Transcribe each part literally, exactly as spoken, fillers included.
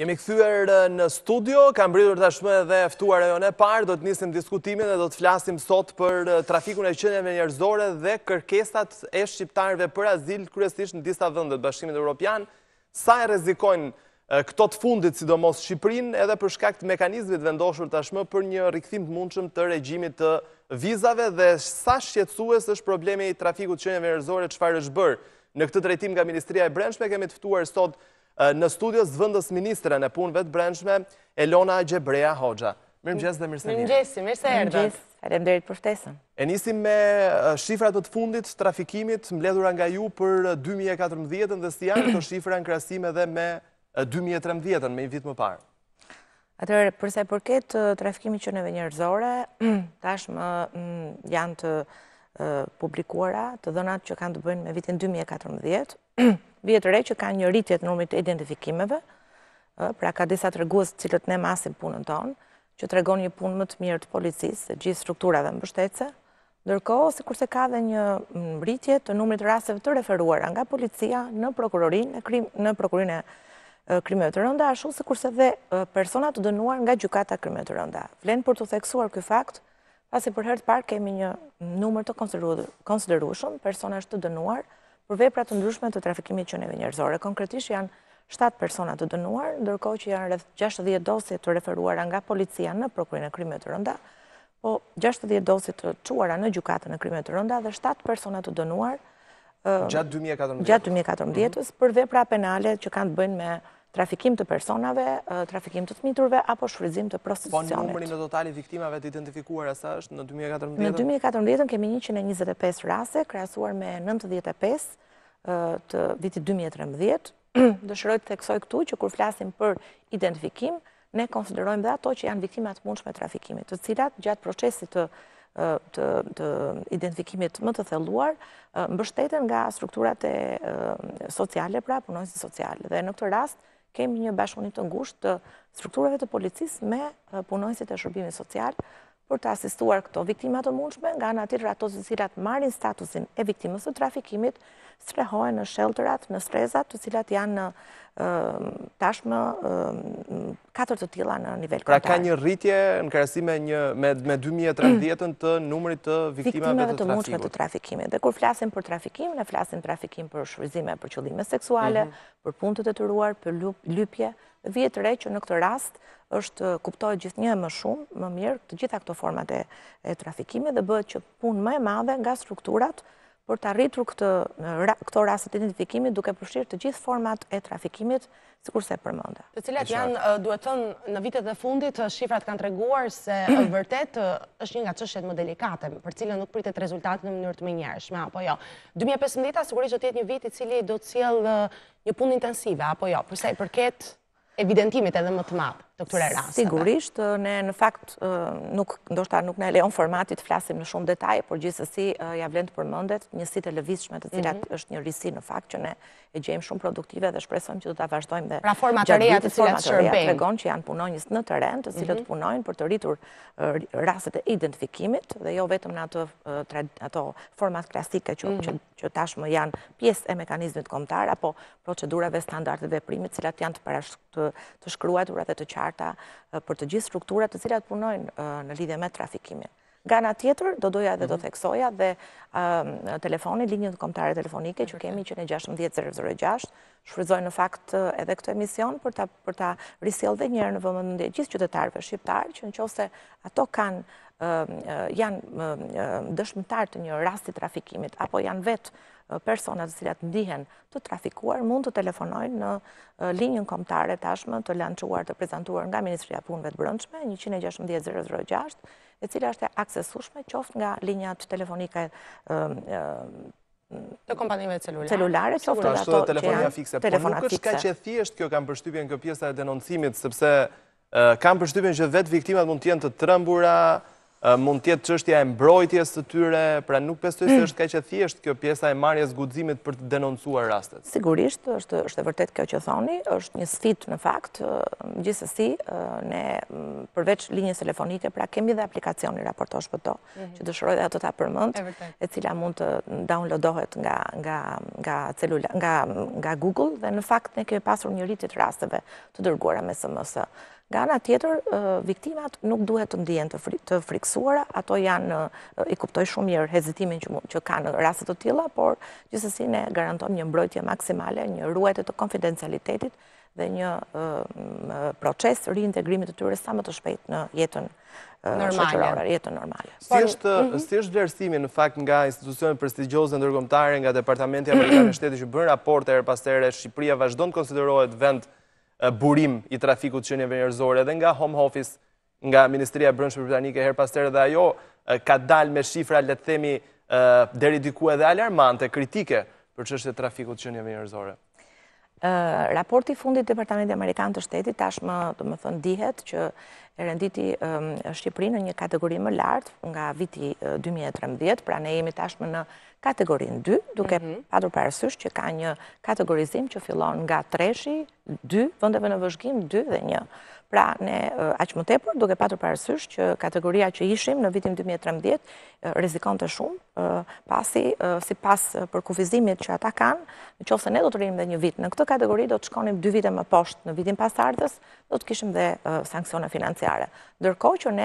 Jemi kthyer në studio, kam mbritur tashmë edhe ftuar ajon e parë, do të nisim diskutimin dhe do të flasim sot për trafikun e qenieve njerëzore dhe kërkesat e shqiptarëve për azil, kryesisht në disa vende të Bashkimit Evropian, sa e rrezikojnë këto të fundit, sidomos Shqipërinë, edhe për shkak të mekanizmit vendoshur tashmë për një rikthim të mundshëm të regjimit të vizave dhe sa shqetësues është problemi i trafikut të qenieve njerëzore, çfarë është bërë. Në këtë drejtim nga Ministria e Brendshme kemi të ftuar sot në studio zëvendës ministren e punëve të brendshme, Elona Gjebrea Hoxha. Mirëmëngjes dhe mirë se vini. Mirëmëngjes, mirë se erdhët. Faleminderit për ftesën. E nisim me shifrat të fundit të trafikimit mbledhura nga ju për dy mijë e katërmbëdhjetë-ën dhe si janë këto shifra në krahasim edhe me dy mijë e trembëdhjetë-ën, me një vit më parë. Atëherë, për sa i përket trafikimit qenieve njerëzore, tashmë janë të publikuara të dhënat që kanë të bëjnë me vitin dy mijë e katërmbëdhjetë. Vjet re që ka një rritje të numrit të identifikimeve, pra ka disa tregues të cilët ne masim punën tonë, që tregon një punë më të mirë të policisë, të gjithë strukturave mbështetëse, ndërkohë sikurse ka dhe një rritje të numrit të rasteve të referuara nga policia në prokurorinë në prokurorinë e krimeve të rënda, ashtu sikurse dhe persona të dënuar nga gjykata krimeve të rënda. Vlen për të theksuar ky fakt, pasi për herë të parë kemi një numër të konsiderueshëm personash të dënuar për vepra të ndryshme të trafikimit qenieve njerëzore. Konkretisht janë shtatë persona të dënuar, ndërkohë që janë rreth gjashtëdhjetë dosje të referuara nga policia në prokurorinë e krimeve të rënda, po gjashtëdhjetë dosje të çuara në gjykatën e krimeve të rënda dhe shtatë persona të dënuar gjatë dy mijë e katërmbëdhjetë. Gjatë dy mijë e katërmbëdhjetës për vepra penale që kanë të bëjnë me trafikim të personave, trafikim të fëmiturve apo shfrytëzim të prostitucionit. Po numri në total i viktimave të identifikuara sa është në dy mijë e katërmbëdhjetë? Në dy mijë e katërmbëdhjetë kemi njëqind e njëzet e pesë raste, krahasuar me nëntëdhjetë e pesë të vitit dy mijë e trembëdhjetë. Dëshiroj të theksoj këtu që kur flasim për identifikim, ne konsiderojmë dhe ato që janë viktima të mundshme të trafikimit, të cilat gjatë procesit të të, të identifikimit më të thelluar, mbështeten nga strukturat e sociale, pra punonjësit sociale. Dhe në këtë rast kemi një bashkëpunim të ngushtë të strukturave të policisë me punonjësit e shërbimit social për të asistuar këto viktima të mundshme, nga ana tjetër ato të cilat marrin statusin e viktimës së trafikimit, strehohen në shelterat, në strezat, të cilat janë tashmë katër të tilla në nivel kombëtar. Pra ka një rritje në krahasim me me dy mijë e trembëdhjetën të numrit të viktimave të mundshme të trafikimit. Dhe kur flasim për trafikim, ne flasim trafikim për shfrytëzime për qëllime seksuale, për punë të detyruar, për lypje. Vjet re që në këtë rast është kuptohet gjithnjë më shumë, më mirë të gjitha këto format e, e trafikimit dhe bëhet që punë më e madhe nga strukturat për të arritur këtë, këto raste të identifikimit duke përfshirë të gjithë format e trafikimit, sikurse e përmenda. Të cilat janë, duhet thënë, në vitet e fundit, shifrat kanë treguar se vërtet është një nga çështjet më delikate, për cilën nuk pritet rezultate në mënyrë të menjëhershme, apo jo. dy mijë e pesëmbëdhjetë sigurisht do të jetë një vit i cili do të sjellë një punë intensive, apo jo, për sa i përket evidentimit edhe më të madh të këtyre rasteve. Sigurisht, ne në fakt nuk ndoshta nuk na lejon formati të flasim në shumë detaj, por gjithsesi ja vlen të përmendet njësitë e lëvizshme të cilat është një risi në fakt që ne e gjejmë shumë produktive dhe shpresojmë që do ta vazhdojmë dhe pra format e reja të cilat shërbejnë tregon që janë punonjës në terren, të cilët punojnë për të rritur rastet e identifikimit dhe jo vetëm në ato ato format klasike që që tashmë janë pjesë e mekanizmit kombëtar apo procedurave standarde veprimit, të cilat janë të të, të shkruara dhe të qarta për të gjithë strukturat të cilat punojnë në lidhje me trafikimin. Nga ana tjetër, do doja edhe do theksoja dhe telefoni, linjën kombëtare telefonike që kemi që në gjashtëmbëdhjetë zero zero gjashtë, shfrytëzoj në fakt edhe këtë emision për ta për ta risjellë edhe një herë në vëmendje gjithë qytetarëve shqiptar që nëse ato kanë janë dëshmitar të një rasti trafikimit apo janë vetë persona të cilat ndihen të trafikuar, mund të telefonojnë në linjën kombëtare tashmë të lançuar të prezantuar nga Ministria e Punëve të Brendshme njëqind e gjashtëmbëdhjetë zero zero gjashtë, e cila është e aksesueshme qoftë nga linjat telefonike të kompanive celulare. Celulare, qoftë edhe ato telefonia fikse. Po nuk është kaq e thjeshtë kjo, kam përshtypjen kjo pjesa e denoncimit, sepse kam përshtypjen që vetë viktimat mund të jenë të trembura, mund tjetë çështja e mbrojtjes të tyre, pra nuk besoj se është kaq e thjeshtë kjo pjesa e marrjes guximit për të denoncuar rastet. Sigurisht, është është e vërtet kjo që thoni, është një sfidë në fakt, gjithsesi ne përveç linjës telefonike, pra kemi dhe aplikacioni Raportosh për to, që dëshiroj dhe ato ta përmend, e cila mund të downloadohet nga nga nga celula, nga nga Google dhe në fakt ne kemi pasur një rritje të rasteve të dërguara me S M S. Nga ana tjetër, viktimat nuk duhet të ndihen të friksuara, ato janë, i kuptoj shumë mirë hezitimin që kanë në raste të tilla, por gjithsesi ne garantojmë një mbrojtje maksimale, një ruajtje të konfidencialitetit dhe një proces riintegrimit të tyre sa më të shpejt në jetën shoqërore, jetën normale. Si është si është vlerësimi në fakt nga institucionet prestigjioze ndërkombëtare, nga Departamenti Amerikan i Shtetit që bën raporte her pas here, Shqipëria vazhdon të konsiderohet vend burim i trafikut qenieve njerëzore dhe nga Home Office, nga Ministria e Brendshme Britanike her pas here, dhe ajo ka dalë me shifra, le të themi, deri diku edhe alarmante, kritike për çështjen e trafikut qenieve njerëzore. Raporti i fundit Departamentit Amerikan të Shtetit tashmë, domethënë, dihet që e renditi Shqipërinë në një kategori më lartë nga viti dy mijë e trembëdhjetë, pra ne jemi tashmë në kategorinë dy, duke patur parasysh që ka një kategorizim që fillon nga treshi, dy, vendeve në vëzhgim, dy dhe një. Pra, ne aq më tepër, duke patur parasysh që kategoria që ishim në vitin dy mijë e trembëdhjetë rrezikonte shumë, pasi sipas përkufizimit që ata kanë, nëse ne do të rrinim dhe një vit në këtë kategori, do të shkonim dy vite më poshtë në vitin pasardhës, do të kishim dhe sanksione financiare. Ndërkohë që ne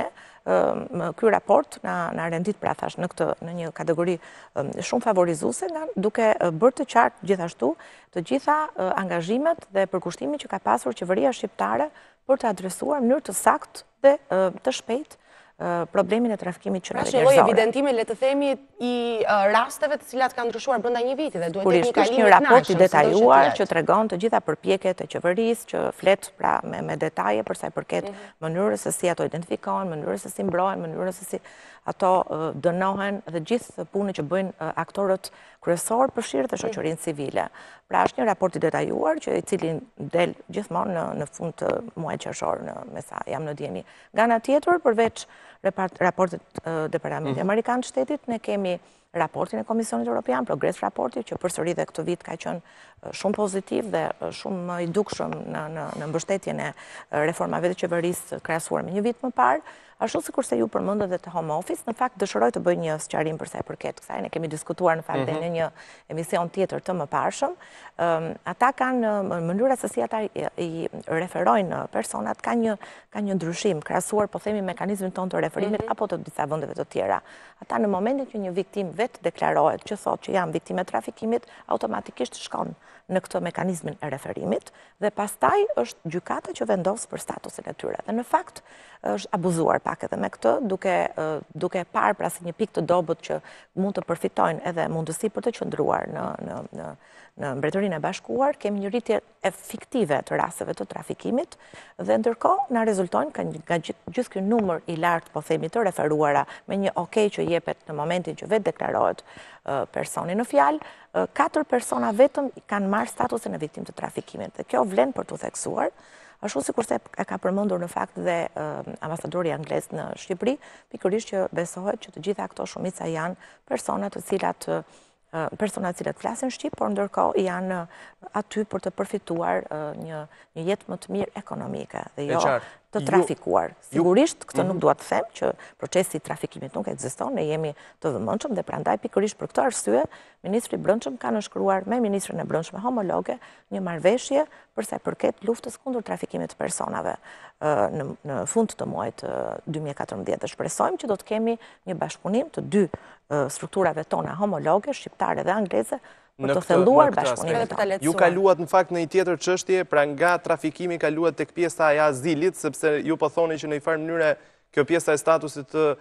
ky raport na na rendit, pra thash, në këtë në një kategori shumë favorizuese, duke bërë të qartë gjithashtu të gjitha angazhimet dhe përkushtimin që ka pasur qeveria shqiptare për të adresuar në mënyrë të saktë dhe të shpejtë problemin e trafikimit qenieve njerëzore. Pra shëlloj evidentime, le të themi, i rasteve të cilat kanë ndryshuar brenda një viti dhe duhet të një kalim një raport i detajuar që tregon të gjitha përpjekjet e qeverisë, që flet pra me, me detaje për sa i përket mënyrës se si ato identifikohen, mënyrës se si mbrohen, mënyrës se si ato dënohen dhe gjithë punën që bëjnë aktorët kryesor, përfshirë dhe shoqërinë civile. Pra është një raport i detajuar që i cili del gjithmonë në, në fund të muajit qershor, në me sa jam në dieni. Nga ana tjetër, përveç raportit Departamentit Amerikan të Shtetit, ne kemi raportin e Komisionit Evropian, progres raporti, që përsëri dhe këtë vit ka qenë shumë pozitiv dhe shumë i dukshëm në, në, në mbështetjen e reformave të qeverisë krahasuar me një vit më parë. Ashtu sikurse ju përmendët dhe të Home Office, në fakt dëshiroj të bëj një sqarim për sa i përket kësaj. Ne kemi diskutuar në fakt mm -hmm. në një emision tjetër të mëparshëm. Um, ata kanë mënyra se si ata i, i referojnë personat ka një ka një ndryshim krahasuar, po themi, mekanizmin tonë të referimit mm -hmm. apo të disa vendeve të tjera. Ata në momentin që një viktim vetë deklarohet që thotë që jam viktimë e trafikimit, automatikisht shkon në këtë mekanizmin e referimit dhe pastaj është gjykata që vendos për statusin e tyre. Dhe në fakt është abuzuar pak edhe me këtë, duke duke parë pra si një pikë të dobët që mund të përfitojnë edhe mundësi për të qëndruar në në në në Mbretërinë e Bashkuar, kemi një rritje fiktive të rasteve të trafikimit dhe ndërkohë na rezultojnë nga gjithë ky numër i lartë, po themi, të referuara me një okay që jepet në momentin që vetë deklarohet personi në fjalë, katër persona vetëm kanë marrë statusin e viktimë të trafikimit. Dhe kjo vlen për t'u theksuar. Ashtu sikurse e ka përmendur në fakt dhe ambasadori anglez në Shqipëri, pikërisht që besohet që të gjitha këto shumica janë persona të cilat persona të cilat flasin shqip, por ndërkohë janë aty për të përfituar një një jetë më të mirë ekonomike dhe jo të trafikuar. Sigurisht këtë nuk dua të them që procesi i trafikimit nuk ekziston, ne jemi të vëmendshëm dhe prandaj pikërisht për këtë arsye ministri i Brendshëm ka nënshkruar me ministrin e Brendshme homologe një marrëveshje për sa i përket luftës kundër trafikimit të personave në, në fund të muajit dy mijë e katërmbëdhjetë. Dhe shpresojmë që do të kemi një bashkëpunim të dy strukturave tona homologe, shqiptare dhe angleze, për të thelluar bashkëpunimin tonë. Ju kaluat në fakt në një tjetër çështje, pra nga trafikimi kaluat tek pjesa e azilit, sepse ju po thoni që në një farë mënyre kjo pjesa e statusit të,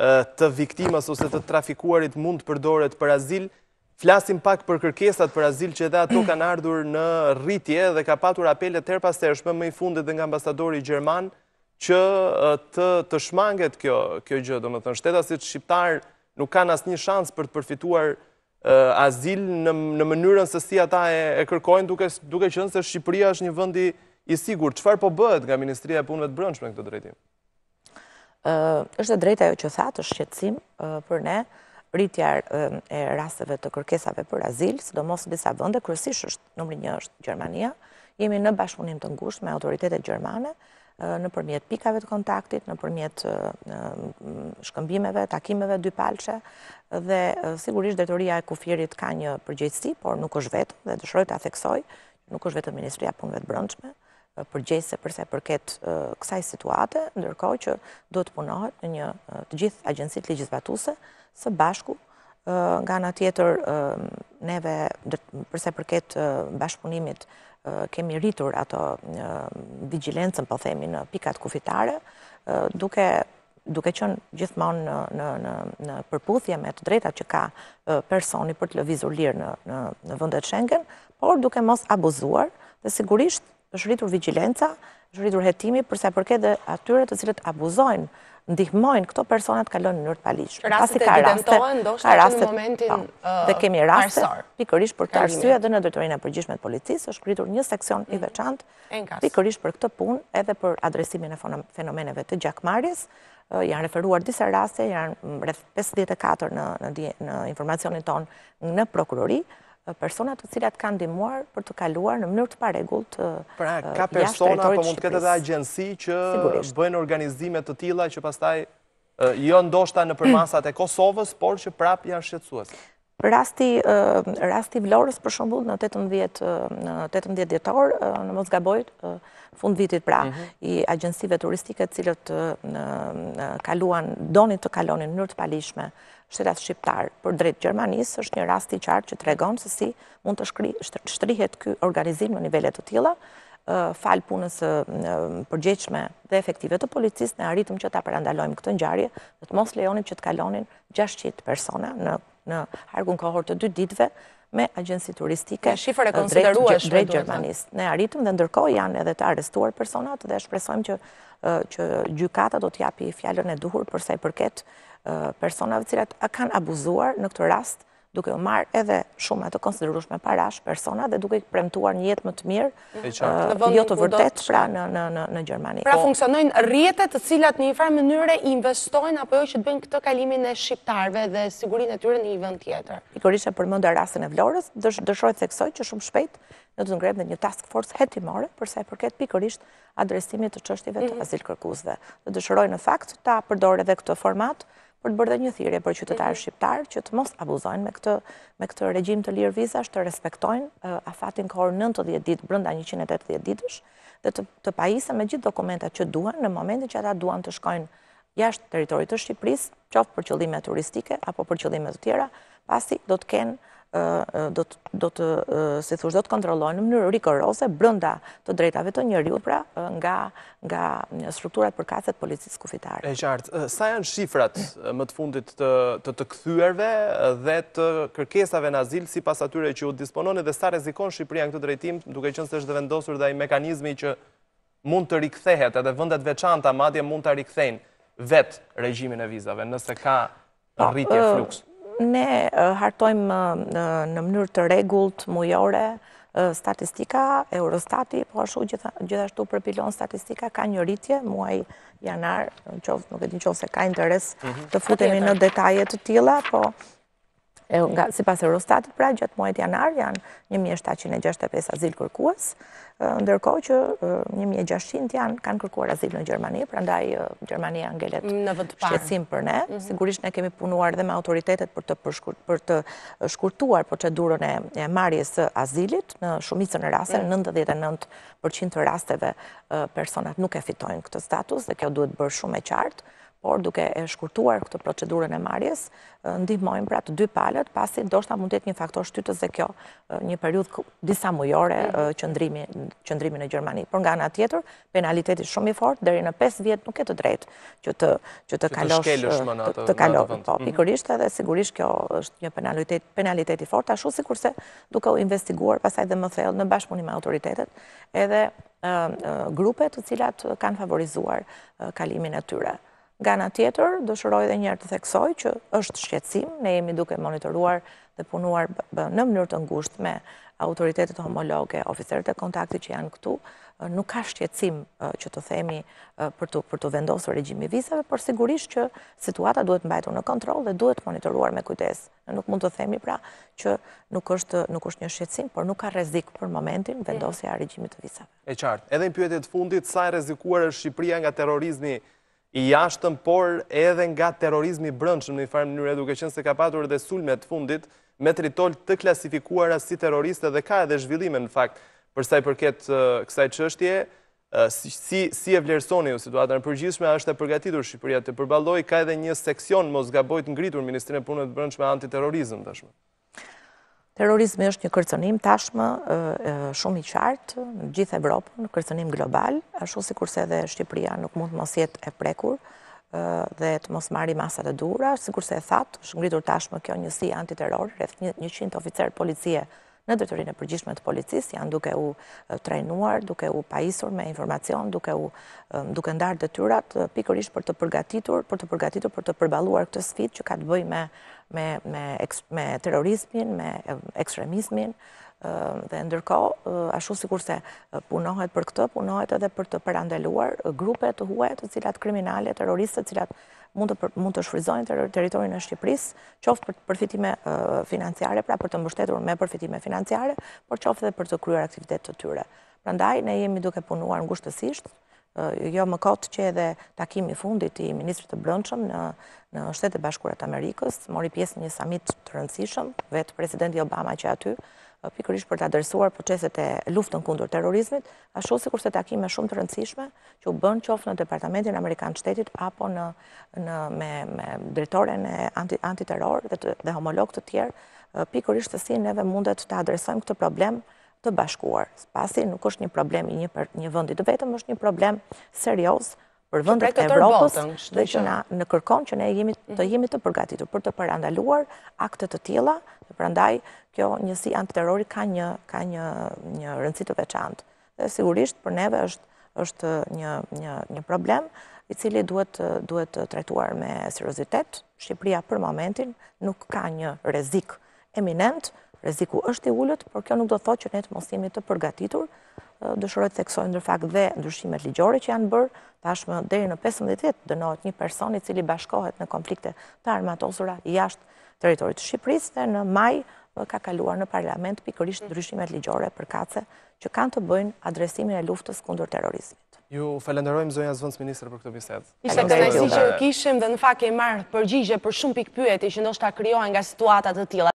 të viktimës ose të trafikuarit mund të përdoret për azil. Flasim pak për kërkesat për azil që edhe ato kanë ardhur në rritje dhe ka patur apelet her pas hershme, më i fundit dhe nga ambasadori gjerman, që të, të shmanget kjo, kjo gjë. Domethënë, shtetasit shqiptar nuk kanë asnjë shans për të përfituar uh, azil në, në mënyrën se si ata e, e kërkojnë, duke, duke qenë se Shqipëria është një vend i sigurt. Çfarë po bëhet nga Ministria e Punëve të Brendshme në këtë drejtim? është e drejta ajo që thatë, është shqetësim për ne, rritja e rasteve të kërkesave për azil, sidomos në disa vende, kryesisht është numri një është Gjermania. Jemi në bashkëpunim të ngushtë me autoritetet gjermane, në përmjet pikave të kontaktit, në përmjet shkëmbimeve, takimeve dypalshe, dhe sigurisht drejtoria e kufirit ka një përgjegjësi, por nuk është vetëm, dhe dëshiroj ta theksoj, nuk është vetëm Ministria e Punëve të Brendshme, përgjegjëse përsa i përket kësaj situate, ndërkohë që duhet punohet në një të gjithë agjencitë legjizlatuese së bashku. Nga ana tjetër, neve përsa i përket bashkëpunimit kemi rritur ato vigjilencën, po themi, në pikat kufitare, duke duke qenë gjithmonë në, në, në, në përputhje me të drejtat që ka personi për të lëvizur lirë në, në, në vendet Schengen, por duke mos abuzuar, dhe sigurisht është rritur vigjilenca, është rritur hetimi përsa përket dhe atyre të cilët abuzojnë, ndihmojnë këto personat kalojnë në mënyrë të paligjshme. Rastet e evidentohen ndoshta që në momentin dhe kemi raste parsor. Pikërisht për këtë arsye edhe në drejtorinë e përgjithshme të policisë është krijuar një seksion i veçantë pikërisht për këtë punë, edhe për adresimin e fenomeneve të gjakmarrjes. Janë referuar disa raste, janë rreth pesëdhjetë e katër në, në, në informacionin tonë në prokurori, persona të cilat kanë ndihmuar për të kaluar në mënyrë të paregullt pra, ka persona, po mund të ketë edhe agjenci që bëjnë organizime të tilla që pastaj jo ndoshta në përmasat e Kosovës, por që prap janë shqetësuese. Rasti, rasti Vlorës, për shembull, në tetëmbëdhjetë dhjetor, në mos gaboj, fund vitit pra, i agjensive turistike të cilët kaluan, donin të kalonin në mënyrë të paligjshme shtetat shqiptar për drejt Gjermanisë, është një rast i qartë që tregon se si mund të shtrihet ky organizim në nivele të tilla. Fal punës përgjegjshme dhe efektive të policisë, ne arritëm që ta parandalojmë këtë ngjarje, dhe të mos lejonim që të kalonin gjashtëqind persona në në hargun kohor të dy ditëve me agjenci turistike drejt Gjermanisë. Ne arritëm dhe ndërkohë janë edhe të arrestuar personat dhe shpresojmë që që gjykata do t'japi fjalën e duhur përsa i përket personave të cilat kanë abuzuar në këtë rast, duke u marrë edhe shumë të konsiderueshme parash persona dhe duke premtuar një jetë më të mirë, jo të vërtet pra në në në në Gjermani. Pra funksionojnë rrjete të cilat në një farë mënyre investojnë apo jo që të bëjnë këtë kalimin e shqiptarëve dhe sigurinë e tyre në një vend tjetër. Pikërisht e përmenda rastin e Vlorës, dëshiroj të theksoj që shumë shpejt ne do të ngrehem një task force hetimore përsa i përket pikërisht adresimit të çështjeve të azil kërkuesve. Do dëshiroj në fakt ta përdor edhe këtë format për të bërë dhe një thirrje për qytetarët shqiptar që të mos abuzojnë me këtë me këtë regjim të lirë vizash, të respektojnë afatin kohor nëntëdhjetë ditë brenda njëqind e tetëdhjetë ditësh dhe të, të pajisen me gjithë dokumentat që duan në momentin që ata duan të shkojnë jashtë territorit të Shqipërisë, qoftë për qëllime turistike apo për qëllime të tjera, pasi do të kenë do të, do të, si thush, do të kontrollojnë në mënyrë rigoroze brenda të drejtave të njeriut, pra nga, nga strukturat përkatëse të policisë kufitare. E qartë, sa janë shifrat më të fundit të të, të kthyerve dhe të kërkesave në azil sipas atyre që u dispononi dhe sa rrezikon Shqipëria në këtë drejtim, duke qenë se është vendosur dhe ai mekanizmi që mund të rikthehet, edhe vendet veçanta madje mund ta rikthejnë vet regjimin e vizave nëse ka rritje fluks. Ne hartojmë në mënyrë të rregullt mujore statistika, Eurostati, po ashtu gjithashtu për pilon statistika ka një rritje muaj janar, nuk e di nëse ka interes të futemi në detaje të tilla, po sipas Eurostatit pra gjatë muajit janar janë një mijë e shtatëqind e gjashtëdhjetë e pesë azil kërkues, ndërkohë që një mijë e gjashtëqind janë kanë kërkuar azil në Gjermani, prandaj Gjermania ngelet shqetësim për ne. Sigurisht ne kemi punuar dhe me autoritetet për të për të shkurtuar procedurën e marrjes së azilit në shumicën e rasteve, nëntëdhjetë e nëntë përqind të rasteve personat nuk e fitojnë këtë status dhe kjo duhet bërë shumë e qartë. Por duke e shkurtuar këtë procedurën e marrjes, ndihmojmë pra të dy palët, pasi ndoshta mund të jetë një faktor shtytës dhe kjo një periudhë disa mujore qëndrimi qëndrimi në Gjermani. Por nga ana tjetër, penaliteti shumë i fortë deri në pesë vjet nuk e të drejtë që të që të kalosh të kalosh. Po, pikërisht edhe sigurisht kjo është një penalitet penalitet i fortë, ashtu sikurse duke u investiguar pastaj dhe më thellë në bashkëpunim me autoritetet, edhe grupe të cilat kanë favorizuar kalimin e tyre. Nga ana tjetër, dëshiroj edhe një herë të theksoj që është shqetësim, ne jemi duke monitoruar dhe punuar në mënyrë të ngushtë me autoritetet homologe, oficerët e kontaktit që janë këtu, nuk ka shqetësim që të themi për të, për të vendosur regjimi vizave, por sigurisht që situata duhet mbajtur në kontroll dhe duhet monitoruar me kujdes. Ne nuk mund të themi pra që nuk është, nuk është një shqetësim, por nuk ka rrezik për momentin vendosja e regjimit të vizave. E qartë. Edhe në pyetjet e fundit, sa e rrezikuar është Shqipëria nga terrorizmi i jashtëm, por edhe nga terrorizmi i brendshëm në një farë mënyrë, duke qenë se ka patur edhe sulme të fundit me tritol të klasifikuara si terroriste dhe ka edhe zhvillime në fakt për sa i përket kësaj çështje. Si, si, si e vlerësoni ju situatën e përgjithshme, është e përgatitur Shqipëria të përballojë, ka edhe një seksion mos gaboj të ngritur Ministrinë e Punëve të Brendshme antiterrorizëm tashmë. Terrorizmi është një kërcënim tashmë shumë i qartë në gjithë Evropën, në kërcënim global, ashtu sikurse edhe Shqipëria nuk mund mos jetë e prekur dhe të mos marrë masat e duhura, sikurse e thatë, është ngritur tashmë kjo njësi antiterror, rreth njëqind oficer policie në drejtorinë e përgjithshme të policisë, janë duke u trajnuar, duke u pajisur me informacion, duke u duke ndarë detyrat pikërisht për të përgatitur, për të përgatitur për të përballuar këtë sfidë që ka të bëjë me me me me terrorizmin, me ekstremizmin, dhe ndërkohë ashtu sikurse punohet për këtë, punohet edhe për të parandaluar grupe të huaja të cilat kriminale, terroristë, të cilat mund të mund të shfrytëzojnë territorin e Shqipërisë, qoftë për përfitime financiare, pra për të mbështetur me përfitime financiare, por qoftë edhe për të kryer aktivitet të tyre. Prandaj ne jemi duke punuar ngushtësisht, jo më kot që edhe takimi i fundit i ministrit të Brendshëm në në Shtetet e Bashkuara të Amerikës, mori pjesë në një samit të rëndësishëm, vetë presidenti Obama që aty, pikërisht për të adresuar proceset e luftën kundër terrorizmit, ashtu sikurse takime shumë të rëndësishme që u bën qoftë në Departamentin Amerikan të Shtetit apo në, në me, me drejtoren e anti, antiterror dhe, të, dhe homolog të tjerë, pikërisht të si neve mundet të adresojmë këtë problem të bashkuar. Pasi nuk është një problem i një, një vendi të vetëm, është një problem serioz për vendet e Evropës dhe që na në kërkon që ne jemi të jemi të përgatitur për të parandaluar akte të tilla, dhe prandaj kjo njësi antiterrori ka një ka një një rëndësi të veçantë. Dhe sigurisht për neve është është një një një problem i cili duhet duhet trajtuar me seriozitet. Shqipëria për momentin nuk ka një rrezik eminent, rreziku është i ulët, por kjo nuk do të thotë që ne të mos jemi të përgatitur. Dëshiroj të theksoj ndër fakt dhe ndryshimet ligjore që janë bërë, tashmë deri në pesëmbëdhjetë vjet dënohet një person i cili bashkohet në konflikte të armatosura jashtë territorit të Shqipërisë dhe në maj ka kaluar në parlament pikërisht ndryshimet ligjore përkatëse që kanë të bëjnë adresimin e luftës kundër terrorizmit. Ju falenderojmë zonja Zvëndës Ministre për këtë bisedë. Ishte kënaqësi që kishim dhe në fakt kemi marrë përgjigje për shumë pikë pyetje që ndoshta krijohen nga situata të tilla.